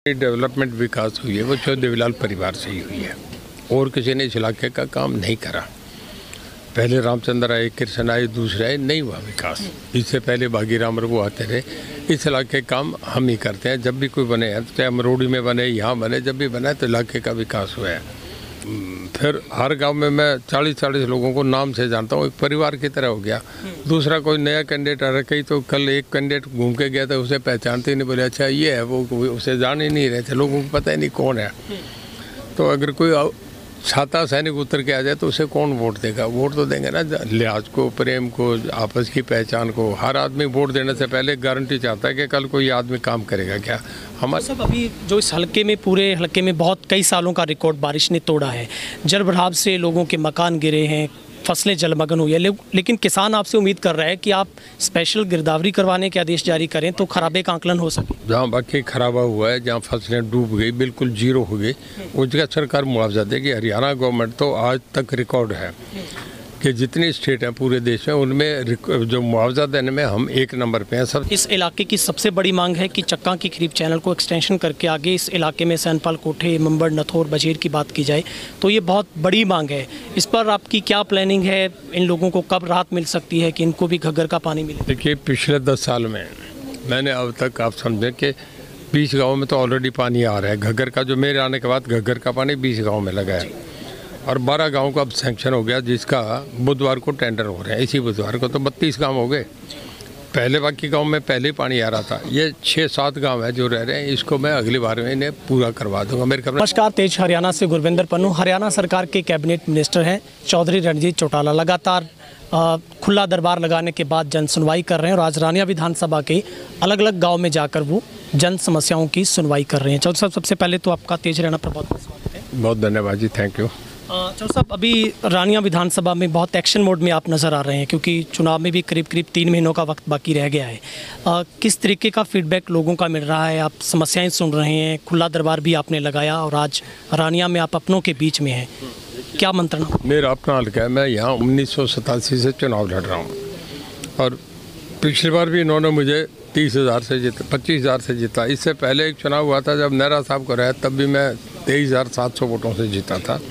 Development विकास हुई है वो देवीलाल परिवार से ही हुई है और किसी ने इस इलाके का काम नहीं करा। पहले रामचंद्र आए, कृष्ण आए, दूसरे आए, नहीं हुआ विकास। इससे पहले बागीराम रघु आते रहे। इस इलाके काम हम ही करते हैं। जब भी कोई बने हैं, चाहे अमरोड़ी में बने, यहाँ बने, जब भी बना है तो इलाके का विकास हुआ है। फिर हर गांव में मैं 40-40 लोगों को नाम से जानता हूँ, एक परिवार की तरह हो गया। दूसरा कोई नया कैंडिडेट आ रहा, कहीं तो कल एक कैंडिडेट घूम के गया था, उसे पहचानते ही नहीं, बोले अच्छा ये है वो, उसे जान ही नहीं रहे थे, लोगों को पता ही नहीं कौन है। तो अगर कोई छाता सैनिक उतर के आ जाए तो उसे कौन वोट देगा? वोट तो देंगे ना लिहाज को, प्रेम को, आपस की पहचान को। हर आदमी वोट देने से पहले गारंटी चाहता है कि कल कोई आदमी काम करेगा क्या। हमारे सब अभी जो इस हलके में, पूरे हलके में बहुत कई सालों का रिकॉर्ड बारिश ने तोड़ा है। जल भराव से लोगों के मकान गिरे हैं, फसलें जलमग्न हुई है, लेकिन किसान आपसे उम्मीद कर रहा है कि आप स्पेशल गिरदावरी करवाने के आदेश जारी करें तो खराबे का आकलन हो सके। जहाँ बाकी खराबा हुआ है, जहाँ फसलें डूब गई, बिल्कुल जीरो हो गई, उस जगह सरकार मुआवजा देगी। हरियाणा गवर्नमेंट तो आज तक रिकॉर्ड है कि जितनी स्टेट हैं पूरे देश में, उनमें जो मुआवजा देने में हम 1 नंबर पे हैं सब। इस इलाके की सबसे बड़ी मांग है कि चक्का की खरीब चैनल को एक्सटेंशन करके आगे इस इलाके में सैनपाल कोठे, मंबड़, नथौर, बजेर की बात की जाए तो ये बहुत बड़ी मांग है। इस पर आपकी क्या प्लानिंग है? इन लोगों को कब राहत मिल सकती है कि इनको भी घग्गर का पानी मिले? देखिए, पिछले 10 साल में मैंने अब तक, आप समझें कि 20 गाँव में तो ऑलरेडी पानी आ रहा है घग्गर का। जो मेरे आने के बाद घग्गर का पानी 20 गाँव में लगा है और 12 गांव का अब सैंक्शन हो गया, जिसका बुधवार को टेंडर हो रहे हैं। इसी बुधवार को तो 32 गांव हो गए। पहले बाकी गांव में पहले ही पानी आ रहा था। ये 6-7 गांव है जो रह रहे हैं, इसको मैं अगली बार में इन्हें पूरा करवा दूंगा। मेरे नमस्कार, तेज हरियाणा से गुरविंदर पन्नू। हरियाणा सरकार के कैबिनेट मिनिस्टर हैं चौधरी रणजीत चौटाला। लगातार खुला दरबार लगाने के बाद जन सुनवाई कर रहे हैं और आज रानिया विधानसभा के अलग अलग गाँव में जाकर वो जन समस्याओं की सुनवाई कर रहे हैं। चौधरी साहब, सबसे पहले तो आपका तेज हरियाणा पर बहुत स्वागत है। बहुत धन्यवाद जी, थैंक यू। चौधरी साहब, अभी रानिया विधानसभा में बहुत एक्शन मोड में आप नज़र आ रहे हैं क्योंकि चुनाव में भी करीब 3 महीनों का वक्त बाकी रह गया है। किस तरीके का फीडबैक लोगों का मिल रहा है? आप समस्याएं सुन रहे हैं, खुला दरबार भी आपने लगाया और आज रानिया में आप अपनों के बीच में हैं, क्या मंत्रणा? मेरा अपना हल्का है। मैं यहाँ 1987 से चुनाव लड़ रहा हूँ और पिछली बार भी इन्होंने मुझे 30,000 से जीता, 25,000 से जीता। इससे पहले एक चुनाव हुआ था जब नेहरा साहब को रहा, तब भी मैं 23,700 वोटों से जीता था।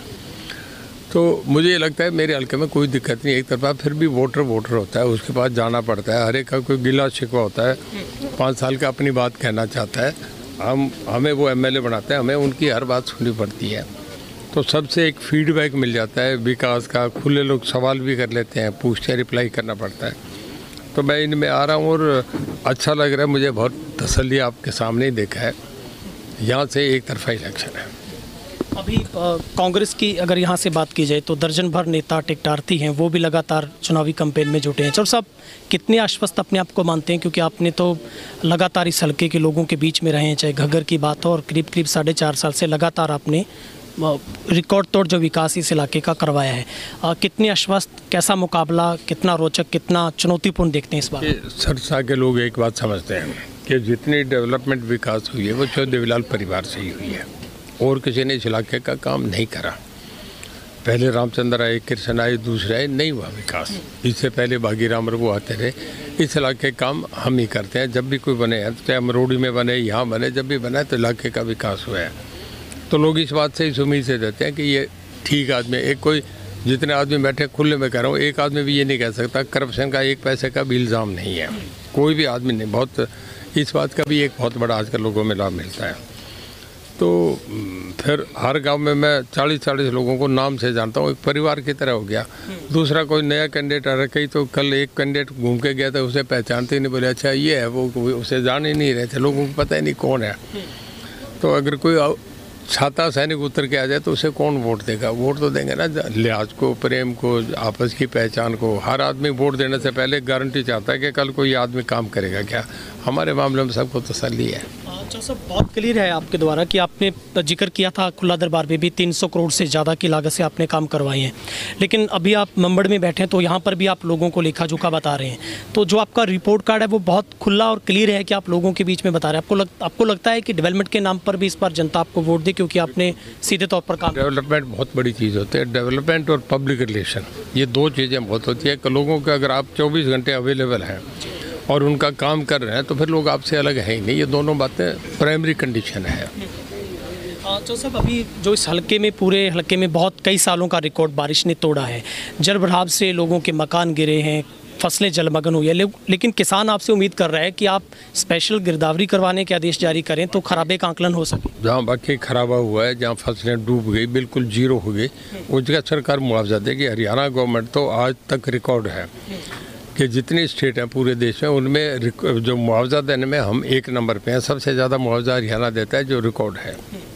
तो मुझे ये लगता है मेरे हल्के में कोई दिक्कत नहीं। एक तरफा फिर भी वोटर होता है, उसके पास जाना पड़ता है। हर एक का कोई गिला शिकवा होता है, 5 साल का अपनी बात कहना चाहता है। हमें वो MLA बनाते हैं, हमें उनकी हर बात सुननी पड़ती है। तो सबसे एक फीडबैक मिल जाता है विकास का। खुले लोग सवाल भी कर लेते हैं, पूछते हैं, रिप्लाई करना पड़ता है। तो मैं इनमें आ रहा हूँ और अच्छा लग रहा है मुझे। बहुत तसल्ली आपके सामने ही देखा है। यहाँ से एक तरफा इलेक्शन है। अभी कांग्रेस की अगर यहाँ से बात की जाए तो दर्जन भर नेता टिकटार्थी हैं, वो भी लगातार चुनावी कैंपेन में जुटे हैं। चौधरी साहब, कितने आश्वस्त अपने आप को मानते हैं? क्योंकि आपने तो लगातार इस हल्के के लोगों के बीच में रहे हैं, चाहे घग्गर की बात हो, और करीब 4.5 साल से लगातार आपने रिकॉर्ड तोड़ जो विकास इस इलाके का करवाया है। कितने आश्वस्त, कैसा मुकाबला, कितना रोचक, कितना चुनौतीपूर्ण देखते हैं इस बार? सरसा के लोग एक बात समझते हैं कि जितनी डेवलपमेंट विकास हुई है वो देवीलाल परिवार से ही हुई है और किसी ने इस इलाके का काम नहीं करा। पहले रामचंद्र आए, कृष्ण आए, दूसरे आए, नहीं हुआ विकास। इससे पहले बागीराम रघु आते रहे। इस इलाके काम हम ही करते हैं। जब भी कोई बने हैं, चाहे अमरोड़ी में बने, यहाँ बने, जब भी बना है तो इलाके का विकास हुआ है। तो लोग इस बात से, इस उम्मीद से देते हैं कि ये ठीक आदमी। एक कोई जितने आदमी बैठे, खुले में कह रहा हूँ, एक आदमी भी ये नहीं कह सकता करप्शन का 1 पैसे का भी इल्ज़ाम नहीं है। कोई भी आदमी नहीं। बहुत इस बात का भी एक बहुत बड़ा आजकल लोगों में लाभ मिलता है। तो फिर हर गांव में मैं 40-40 लोगों को नाम से जानता हूँ, एक परिवार की तरह हो गया। दूसरा कोई नया कैंडिडेट आ रहा, कहीं तो कल एक कैंडिडेट घूम के गया था, उसे पहचानते ही नहीं, बोले अच्छा ये है वो, उसे जान ही नहीं रहे थे, लोगों को पता ही नहीं कौन है। तो अगर कोई छाता सैनिक उतर के आ जाए तो उसे कौन वोट देगा? वोट तो देंगे ना लिहाज को, प्रेम को, आपस की पहचान को। हर आदमी वोट देने से पहले गारंटी चाहता है कि कल कोई आदमी काम करेगा क्या। हमारे मामले में सबको तसल्ली है। अच्छा सर, बहुत क्लियर है आपके द्वारा कि आपने जिक्र किया था खुला दरबार में भी 300 करोड़ से ज़्यादा की लागत से आपने काम करवाए हैं, लेकिन अभी आप मंबड़ में बैठे हैं तो यहाँ पर भी आप लोगों को लेखा जोखा बता रहे हैं। तो जो आपका रिपोर्ट कार्ड है वो बहुत खुला और क्लियर है कि आप लोगों के बीच में बता रहे हैं। आपको लगता है कि डेवलपमेंट के नाम पर भी इस बार जनता आपको वोट दे क्योंकि आपने सीधे तौर पर काम? डेवलपमेंट बहुत बड़ी चीज़ होती है। डेवलपमेंट और पब्लिक रिलेशन, ये 2 चीज़ें बहुत होती है। लोगों के अगर आप 24 घंटे अवेलेबल हैं और उनका काम कर रहे हैं तो फिर लोग आपसे अलग है ही नहीं। ये दोनों बातें प्राइमरी कंडीशन है। तो सब अभी जो इस हलके में, पूरे हलके में बहुत कई सालों का रिकॉर्ड बारिश ने तोड़ा है। जलभराव से लोगों के मकान गिरे हैं, फसलें जलमग्न हुई है, लेकिन किसान आपसे उम्मीद कर रहा है कि आप स्पेशल गिरदावरी करवाने के आदेश जारी करें तो खराबे का आंकलन हो सके। जहाँ बाकी खराबा हुआ है, जहाँ फसलें डूब गई, बिल्कुल जीरो हो गई, उस जगह सरकार मुआवजा देगी। हरियाणा गवर्नमेंट तो आज तक रिकॉर्ड है कि जितनी स्टेट हैं पूरे देश में, उनमें जो मुआवजा देने में हम 1 नंबर पे हैं। सबसे ज़्यादा मुआवजा हरियाणा देता है, जो रिकॉर्ड है।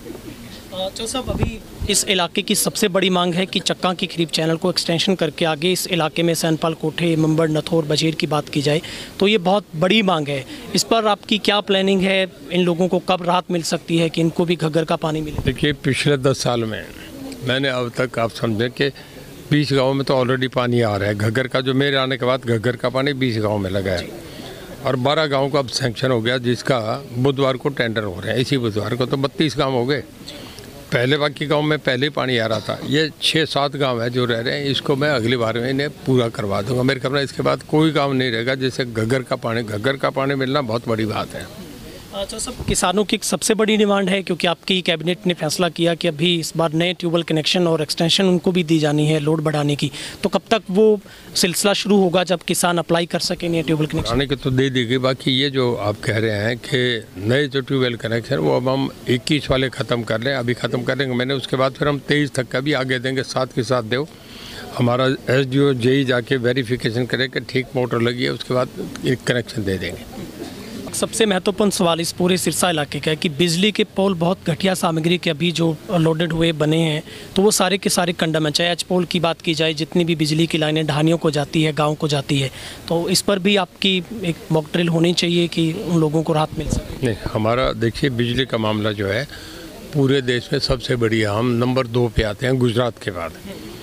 तो सब अभी इस इलाके की सबसे बड़ी मांग है कि चक्का की खरीफ चैनल को एक्सटेंशन करके आगे इस इलाके में सैनपाल कोठे, मंबड़, नथौर, बजेर की बात की जाए तो ये बहुत बड़ी मांग है। इस पर आपकी क्या प्लानिंग है? इन लोगों को कब राहत मिल सकती है कि इनको भी घग्गर का पानी मिले? देखिए, पिछले 10 साल में मैंने अब तक, आप समझें कि 20 गाँव में तो ऑलरेडी पानी आ रहा है घग्गर का। जो मेरे आने के बाद घग्गर का पानी 20 गाँव में लगा है और 12 गाँव का अब सैंक्शन हो गया, जिसका बुधवार को टेंडर हो रहे हैं। इसी बुधवार को तो 32 गाँव हो गए। पहले बाकी गांव में पहले ही पानी आ रहा था। ये 6-7 गांव है जो रह रहे हैं, इसको मैं अगली बार में इन्हें पूरा करवा दूंगा। मेरे ख्याल में इसके बाद कोई गांव नहीं रहेगा जिसे घग्गर का पानी मिलना बहुत बड़ी बात है। अच्छा, सब किसानों की सबसे बड़ी डिमांड है, क्योंकि आपकी कैबिनेट ने फैसला किया कि अभी इस बार नए ट्यूबवेल कनेक्शन और एक्सटेंशन उनको भी दी जानी है लोड बढ़ाने की। तो कब तक वो सिलसिला शुरू होगा जब किसान अप्लाई कर सकें नए ट्यूबवेल कनेक्शन? बढ़ाने की तो दे दी गई। बाकी ये जो आप कह रहे हैं कि नए जो ट्यूबवेल कनेक्शन, वो अब हम 21 वाले ख़त्म कर लें, अभी ख़त्म कर लेंगे मैंने। उसके बाद फिर हम 23 तक का भी आगे देंगे, साथ के साथ दो। हमारा SDO JE जाके वेरिफिकेशन करे कि ठीक मोटर लगी है, उसके बाद एक कनेक्शन दे देंगे। सबसे महत्वपूर्ण सवाल इस पूरे सिरसा इलाके का है कि बिजली के पोल बहुत घटिया सामग्री के अभी जो लोडेड हुए बने हैं, तो वो सारे के सारे कंडम हैं। चाहे एच पोल की बात की जाए, जितनी भी बिजली की लाइनें ढानियों को जाती है, गांव को जाती है, तो इस पर भी आपकी एक मॉक ड्रिल होनी चाहिए कि उन लोगों को राहत मिल सके। नहीं, हमारा देखिए, बिजली का मामला जो है पूरे देश में सबसे बढ़िया, हम नंबर 2 पे आते हैं गुजरात के बाद।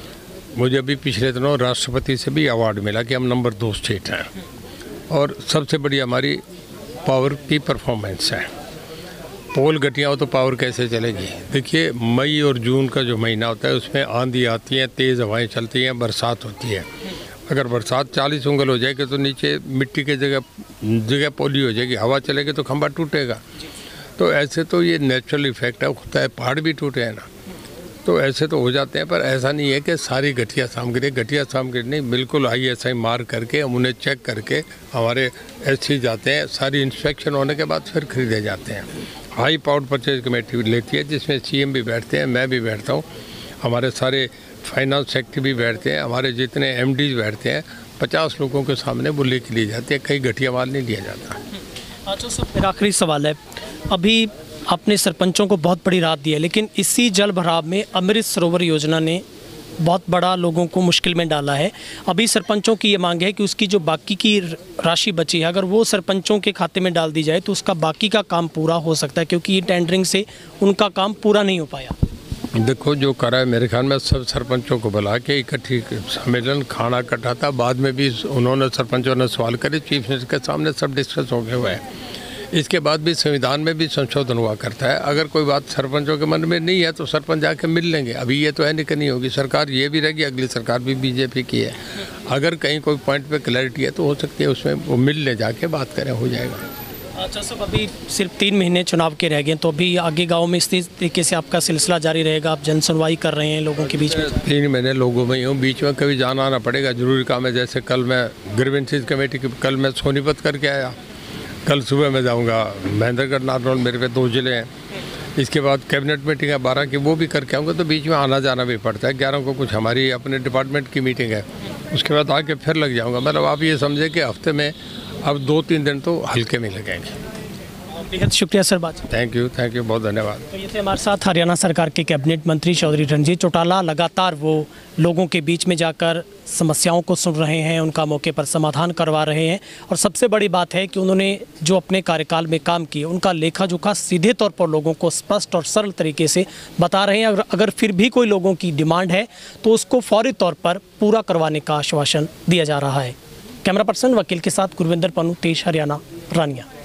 मुझे अभी पिछले दिनों राष्ट्रपति से भी अवार्ड मिला कि हम नंबर 2 स्टेट हैं। और सबसे बड़ी हमारी पावर की परफॉर्मेंस है। पोल घटिया हो तो पावर कैसे चलेगी? देखिए, मई और जून का जो महीना होता है उसमें आंधी आती है, तेज़ हवाएं चलती हैं, बरसात होती है। अगर बरसात 40 उंगल हो जाएगी तो नीचे मिट्टी के जगह पोली हो जाएगी, हवा चलेगी तो खंभा टूटेगा। तो ऐसे तो ये नेचुरल इफेक्ट है, होता है। पहाड़ भी टूटे हैं ना, तो ऐसे तो हो जाते हैं। पर ऐसा नहीं है कि सारी घटिया सामग्री नहीं, बिल्कुल ISI मार करके हम उन्हें चेक करके हमारे SC जाते हैं, सारी इंस्पेक्शन होने के बाद फिर खरीदे जाते हैं। हाई पावर्ड परचेज कमेटी लेती है, जिसमें CM भी बैठते हैं, मैं भी बैठता हूँ, हमारे सारे फाइनेंस सेक्रेटरी भी बैठते हैं, हमारे जितने MDs बैठते हैं। 50 लोगों के सामने वो लेके ली जाती है, कहीं घटिया माल नहीं लिया जाता। अच्छा सर, मेरा आखिरी सवाल है, अभी आपने सरपंचों को बहुत बड़ी राहत दी है, लेकिन इसी जल भराव में अमृत सरोवर योजना ने बहुत बड़ा लोगों को मुश्किल में डाला है। अभी सरपंचों की ये मांग है कि उसकी जो बाकी की राशि बची है, अगर वो सरपंचों के खाते में डाल दी जाए तो उसका बाकी का काम पूरा हो सकता है, क्योंकि ये टेंडरिंग से उनका काम पूरा नहीं हो पाया। देखो, जो करा है, मेरे ख्याल में सब सरपंचों को बुला के इकट्ठी सम्मेलन खाना कटा था। बाद में भी उन्होंने, सरपंचों ने सवाल करे, चीफ मिनिस्टर के सामने सब डिस्कस हो गया हुआ है। इसके बाद भी संविधान में भी संशोधन हुआ करता है। अगर कोई बात सरपंचों के मन में नहीं है तो सरपंच जाके मिल लेंगे। अभी ये तो है नहीं कि नहीं होगी, सरकार ये भी रहेगी, अगली सरकार भी BJP की है। अगर कहीं कोई पॉइंट पे क्लैरिटी है तो हो सकती है उसमें वो मिल ले, जाके बात करें, हो जाएगा। अच्छा सब, अभी सिर्फ 3 महीने चुनाव के रह गए, तो अभी आगे गाँव में इस तरीके से आपका सिलसिला जारी रहेगा? आप जन सुनवाई कर रहे हैं लोगों के बीच में? 3 महीने लोगों में ही हूँ, बीच में कभी जाना आना पड़ेगा, जरूरी काम है। जैसे कल मैं ग्रीवेंसेस कमेटी की, कल मैं सोनीपत करके आया, कल सुबह मैं जाऊंगा महेंद्रगढ़, नारनौल, मेरे पे 2 जिले हैं। इसके बाद कैबिनेट मीटिंग है 12 की, वो भी करके आऊँगा। तो बीच में आना जाना भी पड़ता है। 11 को कुछ हमारी अपने डिपार्टमेंट की मीटिंग है, उसके बाद आके फिर लग जाऊँगा। मतलब आप ये समझे कि हफ्ते में अब 2-3 दिन तो हल्के में लगेंगे। बेहद शुक्रिया सर बात। थैंक यू, बहुत धन्यवाद। तो ये थे हमारे साथ हरियाणा सरकार के कैबिनेट मंत्री चौधरी रणजीत चौटाला। लगातार वो लोगों के बीच में जाकर समस्याओं को सुन रहे हैं, उनका मौके पर समाधान करवा रहे हैं। और सबसे बड़ी बात है कि उन्होंने जो अपने कार्यकाल में काम किए, उनका लेखा जोखा सीधे तौर पर लोगों को स्पष्ट और सरल तरीके से बता रहे हैं। अगर फिर भी कोई लोगों की डिमांड है तो उसको फौरी तौर पर पूरा करवाने का आश्वासन दिया जा रहा है। कैमरा पर्सन वकील के साथ गुरविंदर पन्नू, तेज हरियाणा, रानिया।